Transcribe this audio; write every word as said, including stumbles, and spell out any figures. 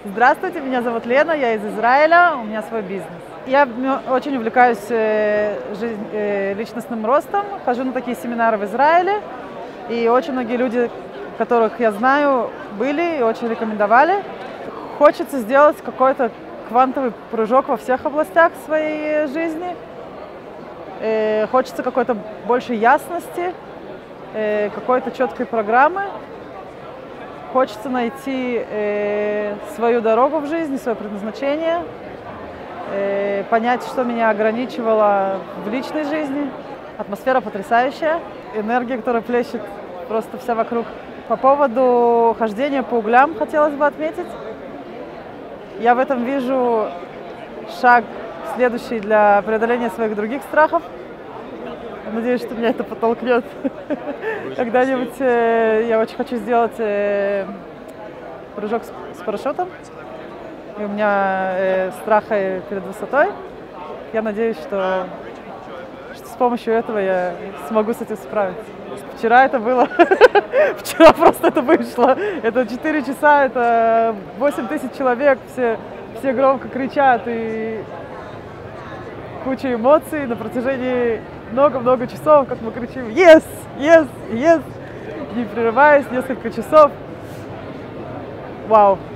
Здравствуйте, меня зовут Лена, я из Израиля, у меня свой бизнес. Я очень увлекаюсь жизнь, личностным ростом, хожу на такие семинары в Израиле, и очень многие люди, которых я знаю, были и очень рекомендовали. Хочется сделать какой-то квантовый прыжок во всех областях своей жизни. Хочется какой-то большей ясности, какой-то четкой программы. Хочется найти э, свою дорогу в жизни, свое предназначение, э, понять, что меня ограничивало в личной жизни. Атмосфера потрясающая, энергия, которая плещет просто вся вокруг. По поводу хождения по углям хотелось бы отметить. Я в этом вижу шаг следующий для преодоления своих других страхов. Надеюсь, что меня это подтолкнет. Когда-нибудь э, я очень хочу сделать э, прыжок с, с парашютом. И у меня э, страх перед высотой. Я надеюсь, что, что с помощью этого я смогу с этим справиться. Вчера это было. Вчера просто это вышло. Это четыре часа, это восемь тысяч человек. Все, все громко кричат и куча эмоций на протяжении много-много часов, как мы кричим «Yes! Yes! Yes!», не прерываясь, несколько часов. Вау!